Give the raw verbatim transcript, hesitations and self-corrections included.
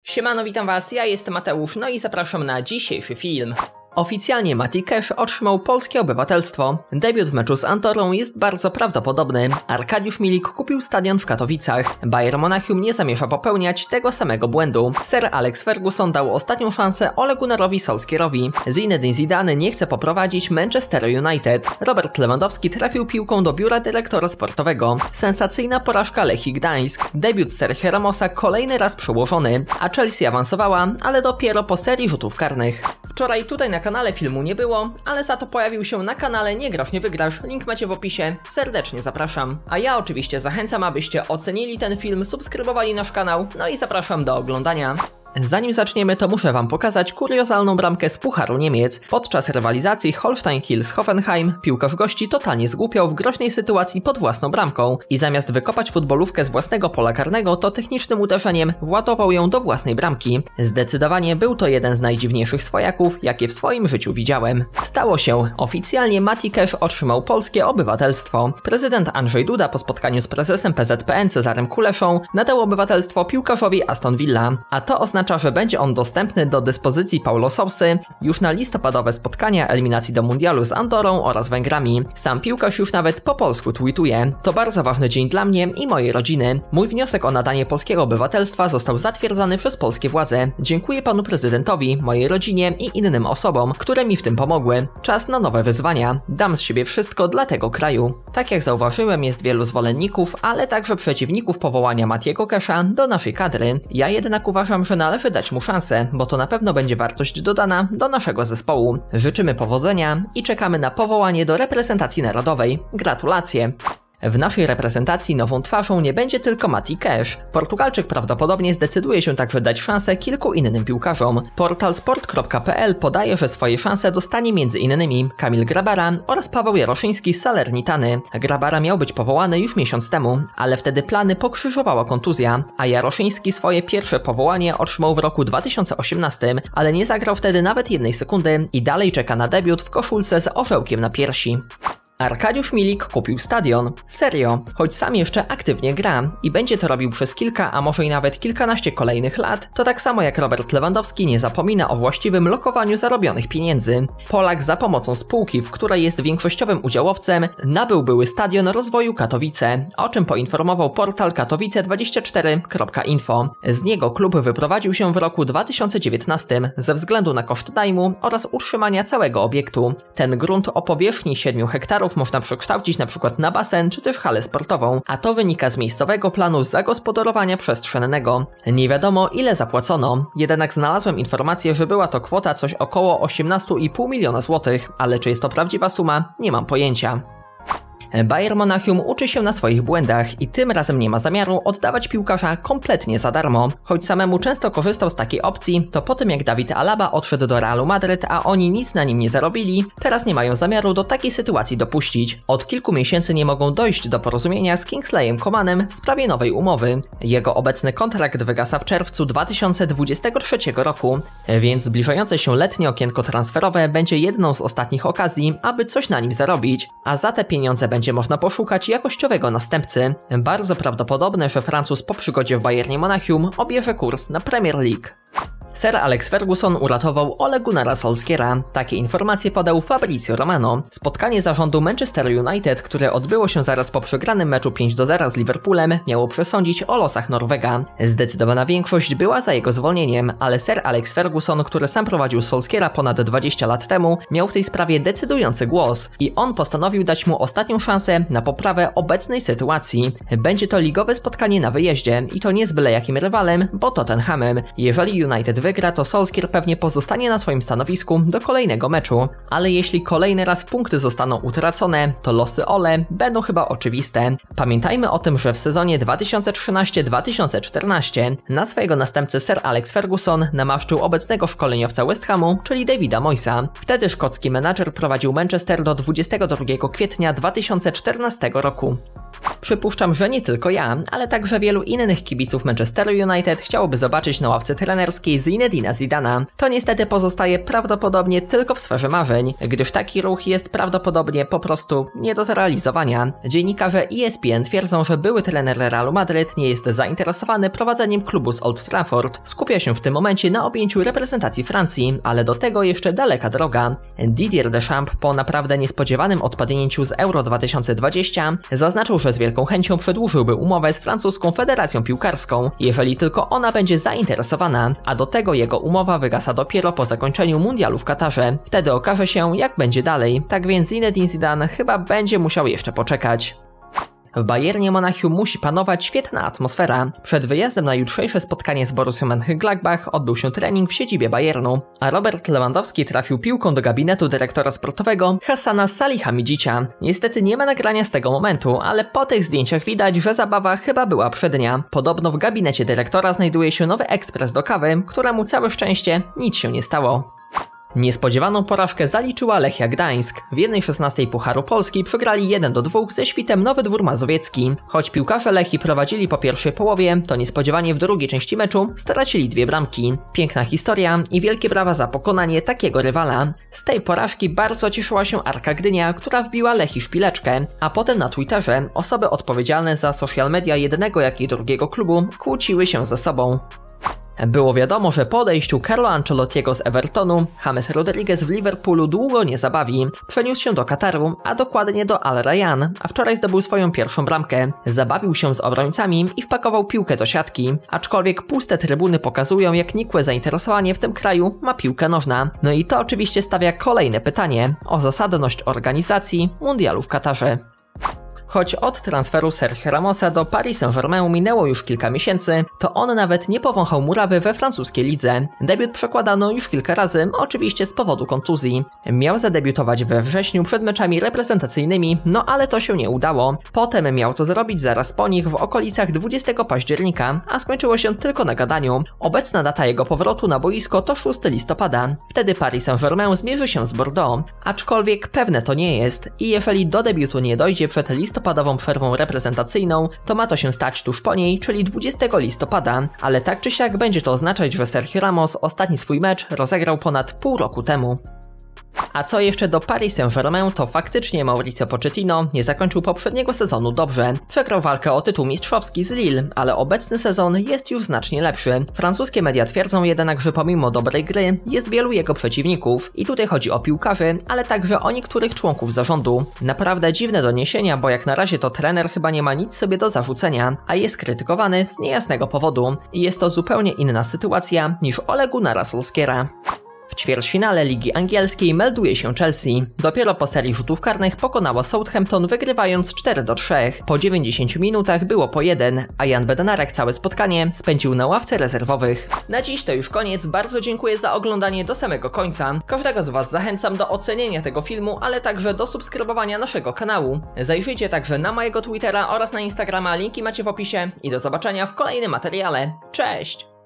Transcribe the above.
Siemano, witam was, ja jestem Mateusz, no i zapraszam na dzisiejszy film. Oficjalnie Matty Cash otrzymał polskie obywatelstwo. Debiut w meczu z Andorrą jest bardzo prawdopodobny. Arkadiusz Milik kupił stadion w Katowicach. Bayern Monachium nie zamierza popełniać tego samego błędu. Sir Alex Ferguson dał ostatnią szansę Ole Gunnarowi Solskjaerowi. Zinedine Zidane nie chce poprowadzić Manchester United. Robert Lewandowski trafił piłką do biura dyrektora sportowego. Sensacyjna porażka Lechii Gdańsk. Debiut Sergio Ramosa kolejny raz przełożony, a Chelsea awansowała, ale dopiero po serii rzutów karnych. Wczoraj tutaj na kanale filmu nie było, ale za to pojawił się na kanale Nie Grasz Nie Wygrasz, link macie w opisie, serdecznie zapraszam. A ja oczywiście zachęcam, abyście ocenili ten film, subskrybowali nasz kanał, no i zapraszam do oglądania. Zanim zaczniemy, to muszę wam pokazać kuriozalną bramkę z Pucharu Niemiec. Podczas rywalizacji Holstein Kiel z Hoffenheim piłkarz gości totalnie zgłupiał w groźnej sytuacji pod własną bramką i zamiast wykopać futbolówkę z własnego pola karnego, to technicznym uderzeniem władował ją do własnej bramki. Zdecydowanie był to jeden z najdziwniejszych swojaków, jakie w swoim życiu widziałem. Stało się. Oficjalnie Matty Cash otrzymał polskie obywatelstwo. Prezydent Andrzej Duda po spotkaniu z prezesem P Z P N Cezarem Kuleszą nadał obywatelstwo piłkarzowi Aston Villa, a to oznacza, że będzie on dostępny do dyspozycji Paulo Sousy już na listopadowe spotkania eliminacji do mundialu z Andorrą oraz Węgrami. Sam piłkarz już nawet po polsku tweetuje: to bardzo ważny dzień dla mnie i mojej rodziny. Mój wniosek o nadanie polskiego obywatelstwa został zatwierdzony przez polskie władze. Dziękuję panu prezydentowi, mojej rodzinie i innym osobom, które mi w tym pomogły. Czas na nowe wyzwania. Dam z siebie wszystko dla tego kraju. Tak jak zauważyłem, jest wielu zwolenników, ale także przeciwników powołania Matty'ego Casha do naszej kadry. Ja jednak uważam, że należy dać mu szansę, bo to na pewno będzie wartość dodana do naszego zespołu. Życzymy powodzenia i czekamy na powołanie do reprezentacji narodowej. Gratulacje! W naszej reprezentacji nową twarzą nie będzie tylko Matty Cash. Portugalczyk prawdopodobnie zdecyduje się także dać szansę kilku innym piłkarzom. Portal sport kropka p l podaje, że swoje szanse dostanie między innymi Kamil Grabara oraz Paweł Jaroszyński z Salernitany. Grabara miał być powołany już miesiąc temu, ale wtedy plany pokrzyżowała kontuzja, a Jaroszyński swoje pierwsze powołanie otrzymał w roku dwa tysiące osiemnastym, ale nie zagrał wtedy nawet jednej sekundy i dalej czeka na debiut w koszulce z orzełkiem na piersi. Arkadiusz Milik kupił stadion. Serio, choć sam jeszcze aktywnie gra i będzie to robił przez kilka, a może i nawet kilkanaście kolejnych lat, to tak samo jak Robert Lewandowski nie zapomina o właściwym lokowaniu zarobionych pieniędzy. Polak za pomocą spółki, w której jest większościowym udziałowcem, nabył były Stadion Rozwoju Katowice, o czym poinformował portal katowice dwadzieścia cztery kropka info. Z niego klub wyprowadził się w roku dwa tysiące dziewiętnastym ze względu na koszt najmu oraz utrzymania całego obiektu. Ten grunt o powierzchni siedmiu hektarów można przekształcić na przykład na basen czy też halę sportową, a to wynika z miejscowego planu zagospodarowania przestrzennego. Nie wiadomo ile zapłacono, jednak znalazłem informację, że była to kwota coś około osiemnaście i pół miliona złotych, ale czy jest to prawdziwa suma? Nie mam pojęcia. Bayern Monachium uczy się na swoich błędach i tym razem nie ma zamiaru oddawać piłkarza kompletnie za darmo. Choć samemu często korzystał z takiej opcji, to po tym jak David Alaba odszedł do Realu Madryt, a oni nic na nim nie zarobili, teraz nie mają zamiaru do takiej sytuacji dopuścić. Od kilku miesięcy nie mogą dojść do porozumienia z Kingsleyem Comanem w sprawie nowej umowy. Jego obecny kontrakt wygasa w czerwcu dwa tysiące dwudziestego trzeciego roku, więc zbliżające się letnie okienko transferowe będzie jedną z ostatnich okazji, aby coś na nim zarobić, a za te pieniądze będzie będzie można poszukać jakościowego następcy. Bardzo prawdopodobne, że Francuz po przygodzie w Bayernie Monachium obierze kurs na Premier League. Sir Alex Ferguson uratował Ole Gunnara Solskjaera. Takie informacje podał Fabrizio Romano. Spotkanie zarządu Manchester United, które odbyło się zaraz po przegranym meczu pięć do zera z Liverpoolem, miało przesądzić o losach Norwega. Zdecydowana większość była za jego zwolnieniem, ale Sir Alex Ferguson, który sam prowadził Solskjaera ponad dwadzieścia lat temu, miał w tej sprawie decydujący głos i on postanowił dać mu ostatnią szansę na poprawę obecnej sytuacji. Będzie to ligowe spotkanie na wyjeździe i to nie z byle jakim rywalem, bo Tottenhamem. Jeżeli United wygra, to Solskjaer pewnie pozostanie na swoim stanowisku do kolejnego meczu. Ale jeśli kolejny raz punkty zostaną utracone, to losy Ole będą chyba oczywiste. Pamiętajmy o tym, że w sezonie dwa tysiące trzynastym dwa tysiące czternastym na swojego następcę Sir Alex Ferguson namaszczył obecnego szkoleniowca West Hamu, czyli Davida Moyesa. Wtedy szkocki menadżer prowadził Manchester do dwudziestego drugiego kwietnia dwa tysiące czternastego roku. Przypuszczam, że nie tylko ja, ale także wielu innych kibiców Manchesteru United chciałoby zobaczyć na ławce trenerskiej Zinedina Zidana. To niestety pozostaje prawdopodobnie tylko w sferze marzeń, gdyż taki ruch jest prawdopodobnie po prostu nie do zrealizowania. Dziennikarze E S P N twierdzą, że były trener Realu Madryt nie jest zainteresowany prowadzeniem klubu z Old Trafford. Skupia się w tym momencie na objęciu reprezentacji Francji, ale do tego jeszcze daleka droga. Didier Deschamps po naprawdę niespodziewanym odpadnięciu z Euro dwa tysiące dwadzieścia zaznaczył, że z wielką chęcią przedłużyłby umowę z francuską federacją piłkarską, jeżeli tylko ona będzie zainteresowana, a do tego jego umowa wygasa dopiero po zakończeniu mundialu w Katarze. Wtedy okaże się, jak będzie dalej, tak więc Zinedine Zidane chyba będzie musiał jeszcze poczekać. W Bayernie Monachium musi panować świetna atmosfera. Przed wyjazdem na jutrzejsze spotkanie z Borussią Mönchengladbach odbył się trening w siedzibie Bayernu, a Robert Lewandowski trafił piłką do gabinetu dyrektora sportowego Hassana Salihamidzicia. Niestety nie ma nagrania z tego momentu, ale po tych zdjęciach widać, że zabawa chyba była przednia. Podobno w gabinecie dyrektora znajduje się nowy ekspres do kawy, któremu całe szczęście nic się nie stało. Niespodziewaną porażkę zaliczyła Lechia Gdańsk. W jednej szesnastej Pucharu Polski przegrali jeden do dwóch ze Świtem Nowy Dwór Mazowiecki. Choć piłkarze Lechii prowadzili po pierwszej połowie, to niespodziewanie w drugiej części meczu stracili dwie bramki. Piękna historia i wielkie brawa za pokonanie takiego rywala. Z tej porażki bardzo cieszyła się Arka Gdynia, która wbiła Lechii szpileczkę, a potem na Twitterze osoby odpowiedzialne za social media jednego jak i drugiego klubu kłóciły się ze sobą. Było wiadomo, że po odejściu Carlo Ancelottiego z Evertonu, James Rodriguez w Liverpoolu długo nie zabawi. Przeniósł się do Kataru, a dokładnie do Al Rayyan, a wczoraj zdobył swoją pierwszą bramkę. Zabawił się z obrońcami i wpakował piłkę do siatki, aczkolwiek puste trybuny pokazują, jak nikłe zainteresowanie w tym kraju ma piłka nożna. No i to oczywiście stawia kolejne pytanie o zasadność organizacji mundialu w Katarze. Choć od transferu Sergio Ramosa do Paris Saint-Germain minęło już kilka miesięcy, to on nawet nie powąchał murawy we francuskiej lidze. Debiut przekładano już kilka razy, oczywiście z powodu kontuzji. Miał zadebiutować we wrześniu przed meczami reprezentacyjnymi, no ale to się nie udało. Potem miał to zrobić zaraz po nich w okolicach dwudziestego października, a skończyło się tylko na gadaniu. Obecna data jego powrotu na boisko to szóstego listopada. Wtedy Paris Saint-Germain zmierzy się z Bordeaux, aczkolwiek pewne to nie jest i jeżeli do debiutu nie dojdzie przed listopadem, listopadową przerwą reprezentacyjną, to ma to się stać tuż po niej, czyli dwudziestego listopada, ale tak czy siak będzie to oznaczać, że Sergio Ramos ostatni swój mecz rozegrał ponad pół roku temu. A co jeszcze do Paris Saint-Germain, to faktycznie Mauricio Pochettino nie zakończył poprzedniego sezonu dobrze. Przegrał walkę o tytuł mistrzowski z Lille, ale obecny sezon jest już znacznie lepszy. Francuskie media twierdzą jednak, że pomimo dobrej gry jest wielu jego przeciwników. I tutaj chodzi o piłkarzy, ale także o niektórych członków zarządu. Naprawdę dziwne doniesienia, bo jak na razie to trener chyba nie ma nic sobie do zarzucenia, a jest krytykowany z niejasnego powodu. I jest to zupełnie inna sytuacja niż Ole Gunnara Solskjaera. W ćwierćfinale Ligi Angielskiej melduje się Chelsea. Dopiero po serii rzutów karnych pokonała Southampton, wygrywając cztery do trzech. Po dziewięćdziesięciu minutach było po jeden, a Jan Bednarek całe spotkanie spędził na ławce rezerwowych. Na dziś to już koniec, bardzo dziękuję za oglądanie do samego końca. Każdego z Was zachęcam do ocenienia tego filmu, ale także do subskrybowania naszego kanału. Zajrzyjcie także na mojego Twittera oraz na Instagrama, linki macie w opisie i do zobaczenia w kolejnym materiale. Cześć!